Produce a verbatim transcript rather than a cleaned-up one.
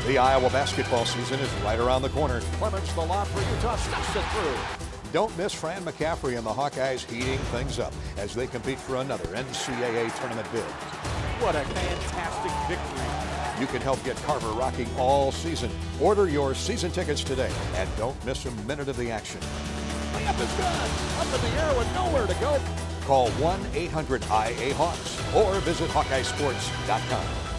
The Iowa basketball season is right around the corner. Clements the lob for Utah, stuffs it through. Don't miss Fran McCaffrey and the Hawkeyes heating things up as they compete for another N C double A tournament bid. What a fantastic victory. You can help get Carver rocking all season. Order your season tickets today and don't miss a minute of the action. Layup is good. Up in the air with nowhere to go. Call one eight hundred I A Hawks or visit Hawkeye Sports dot com.